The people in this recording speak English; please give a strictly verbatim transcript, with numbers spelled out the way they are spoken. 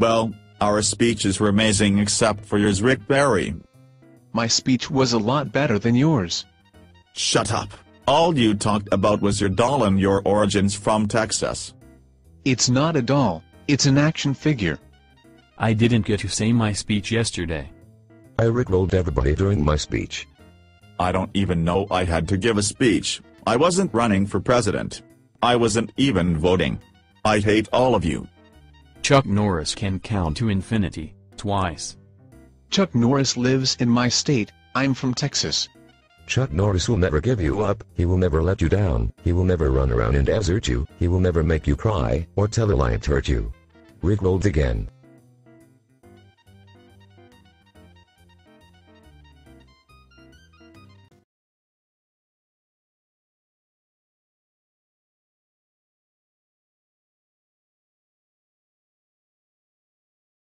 Well, our speeches were amazing except for yours, Rick Barry. My speech was a lot better than yours. Shut up. All you talked about was your doll and your origins from Texas. It's not a doll, it's an action figure. I didn't get to say my speech yesterday. I rickrolled everybody during my speech. I don't even know I had to give a speech. I wasn't running for president. I wasn't even voting. I hate all of you. Chuck Norris can count to infinity, twice. Chuck Norris lives in my state, I'm from Texas. Chuck Norris will never give you up, he will never let you down, he will never run around and desert you, he will never make you cry, or tell a lie and hurt you. Rickrolled again.